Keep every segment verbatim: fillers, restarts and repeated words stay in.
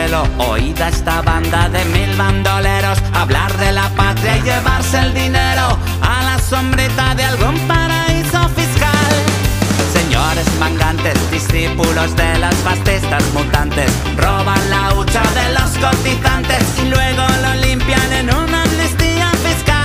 cielo. Oída esta banda de mil bandoleros hablar de la patria y llevarse el dinero a la sombrita de algún paraíso fiscal. Señores mangantes, discípulos de las fascistas mutantes, roban la hucha de los cotizantes y luego lo limpian en una amnistía fiscal.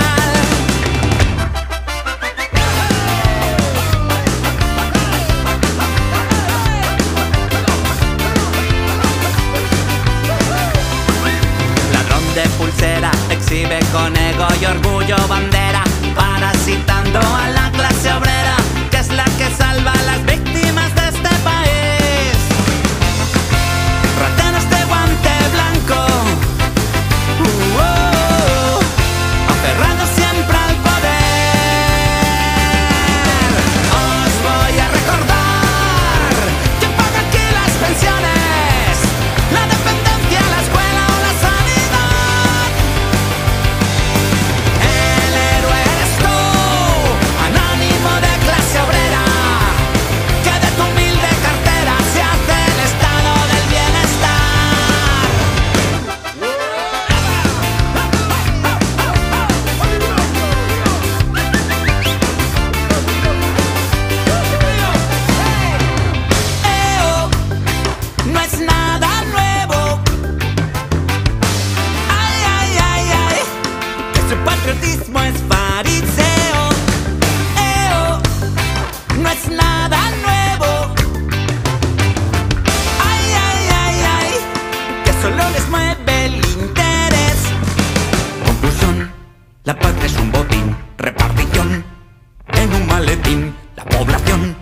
De pulsera, exhibe con ego y orgullo bandera, parasitando a la clase obrera, que es la que salva a las víctimas de este país. Rateros de guante blanco, uh, oh, aferrados siempre al poder. Os voy a recordar quién paga aquí las pensiones, la dependencia, la escuela o la sanidad. El héroe eres tú, anónimo de clase obrera, que de tu humilde cartera se hace el estado del bienestar. Eo, no es nada nuevo. Ay, ay, ay, ay, que su patriotismo es fariseo. Eo, no es nada nuevo. Ay, ay, ay, ay, que solo les mueve el interés. Conclusión, la patria es un botín, repartición en un maletín. La población